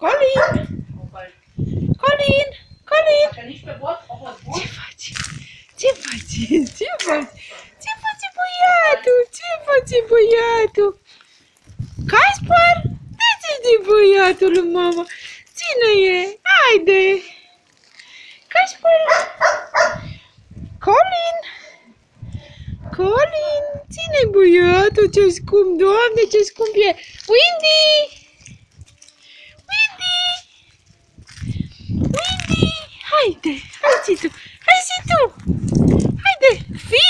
Collin! Collin! Collin! Ce faci? Ce faci? Ce faci? Ce face băiatul? Ce face băiatul? Casper? De băiatul lui mama? Cine e? Haide! Casper! Collin! Collin! Cine-i băiatul? Ce scump, Doamne, ce scump e! Windy! Windy! Windy! Haide! Hai și tu! Hai și tu! Haide!